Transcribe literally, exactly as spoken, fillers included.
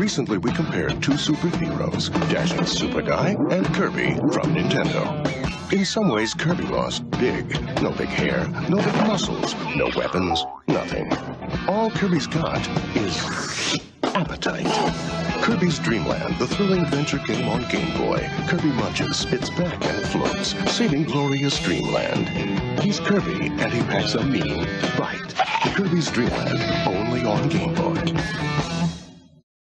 Recently, we compared two superheroes, Dashing Super Guy and Kirby from Nintendo. In some ways, Kirby lost big. No big hair, no big muscles, no weapons, nothing. All Kirby's got is appetite. Kirby's Dream Land, the thrilling adventure game on Game Boy. Kirby munches, spits back, and floats, saving glorious Dreamland. He's Kirby, and he packs a mean bite. Kirby's Dream Land, only on Game Boy.